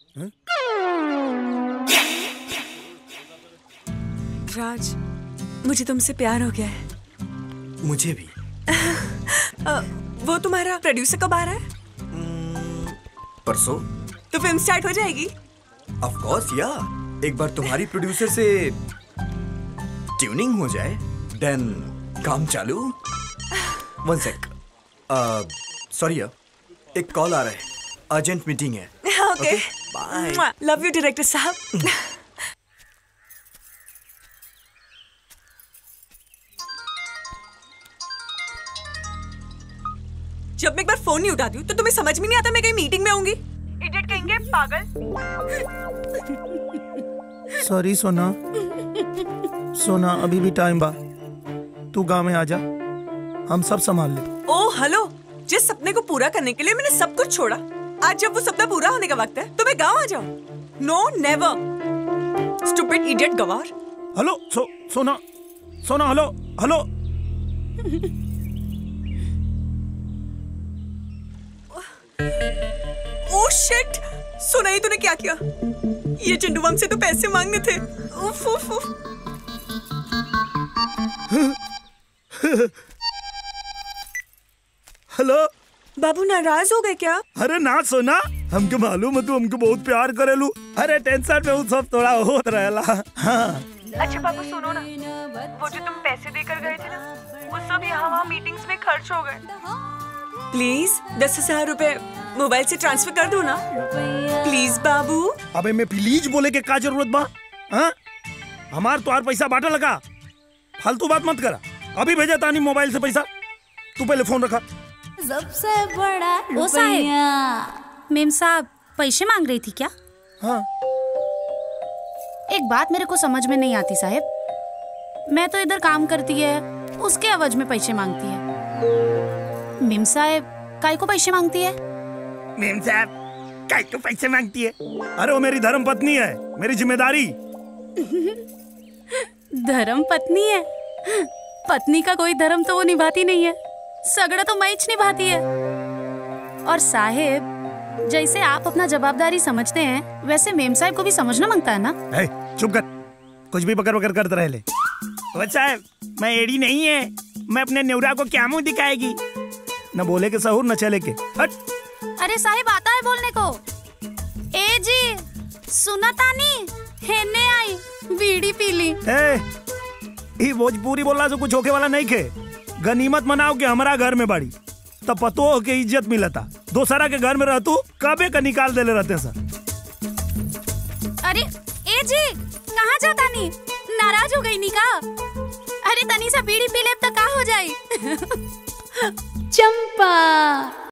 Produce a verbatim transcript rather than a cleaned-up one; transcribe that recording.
राज, मुझे तुमसे प्यार हो गया है। मुझे भी। आ, वो तुम्हारा प्रोड्यूसर कब आ रहा है? परसों। तो फिल्म स्टार्ट हो जाएगी? ऑफ कोर्स या। एक बार तुम्हारी प्रोड्यूसर से ट्यूनिंग हो जाए, देन काम चालू। One sec. सॉरी यार, एक कॉल आ रहा है, अर्जेंट मीटिंग है। Okay, bye. Love you director साहब। जब मैं एक बार फोन नहीं उठाती हूँ तो तुम्हें समझ में नहीं आता मैं कहीं मीटिंग में होंगी? इडियट कहेंगे, पागल। सॉरी सोना, सोना अभी भी टाइम बा, तू गाँव में आ जा, हम सब संभाल ले। ओ हेलो, जिस सपने को पूरा करने के लिए मैंने सब कुछ छोड़ा, आज जब वो सपना पूरा होने का वक्त है तो मैं गाँव आ जाऊँ? नो नेवर, स्टूपिड इडियट गवार। हेलो सो, सोना सोना हेलो हेलो। ओह शिट, सुना ही तूने क्या किया? ये चिंटू हमसे तो पैसे मांगने थे। उफ उफ उफ। हेलो बाबू, नाराज हो गए क्या? अरे ना सोना, हमके मालूम है तू हमको बहुत प्यार करेलू। अरे टेंशन में सब थोड़ा होत रहेला। हाँ। अच्छा बाबू सुनो ना, वो जो तुम पैसे देकर गए थे ना, वो सब यहाँ वहाँ मीटिंग्स में खर्च हो गए। प्लीज दस हजार रुपए मोबाइल से ट्रांसफर कर दो ना प्लीज बाबू। अबे मैं प्लीज बोले के का जरूरत बा? हाँ, हमार तुम्हार पैसा बांटा लगा, फालतू बात मत करा। अभी भेजा तानी मोबाइल से पैसा, तू पहले फोन रखा। सबसे बड़ा ओ साहब, मेम साहब पैसे मांग रही थी क्या? हाँ। एक बात मेरे को समझ में नहीं आती साहब, मैं तो इधर काम करती है, उसके एवज में पैसे मांगती है। मेम साहब काय को पैसे मांगती है? मेम साहब काय को पैसे मांगती है? अरे वो मेरी धर्म पत्नी है, मेरी जिम्मेदारी। धर्म पत्नी है? पत्नी का कोई धर्म तो वो निभाती नहीं है, सगड़ा तो मैच निभाती है। और साहेब, जैसे आप अपना जवाबदारी समझते हैं वैसे मेम साहब को भी समझना मांगता है ना। ए, चुप कर, कुछ भी बकर बकर करते रह ले। वो साहब, मैं एड़ी नहीं है, मैं अपने न्यूरा को क्या मुंह दिखाएगी? न बोले के सहूर न चले के हट। अरे साहिब आता है बोलने को। ए जी सुना तानी, हेने आई बीड़ी पी ली। ए, ये भोजपुरी बोलना से कुछ होके वाला नहीं खे। गनीमत मनाओ के हमारा घर में बाड़ी, तब पतो हो के इज्जत मिलता। दोसरा के घर में रहतू कबे का निकाल देले रहते सर। अरे ए जी कहाँ जाता नी? नाराज हो गई नी का? अरे तनी सा बीड़ी पी ले तो का हो जाए? चंपा।